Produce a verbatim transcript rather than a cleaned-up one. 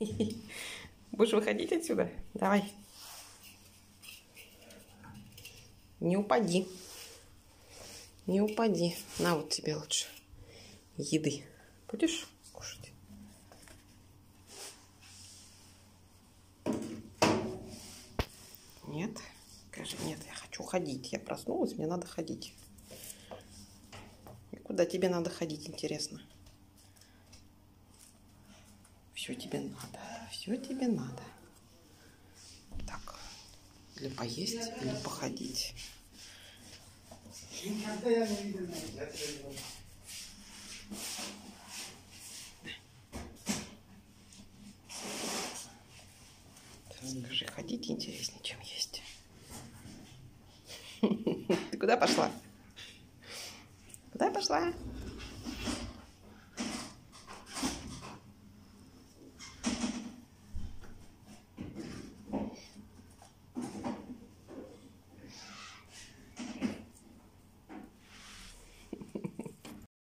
Будешь выходить отсюда? Давай. Не упади. Не упади. На вот тебе лучше еды. Будешь кушать? Нет? Скажи, нет, я хочу ходить. Я проснулась, мне надо ходить. И куда тебе надо ходить, интересно? Все тебе надо. Все тебе надо. Так. Или поесть, или походить. Скажи, ходить интереснее, чем есть. Ты куда пошла? Куда пошла?